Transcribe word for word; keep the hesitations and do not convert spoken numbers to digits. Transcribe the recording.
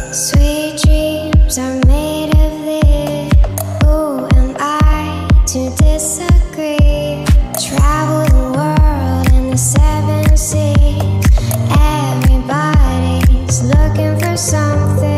Sweet dreams are made of this. Who am I to disagree? Travel the world and the seven seas. Everybody's looking for something.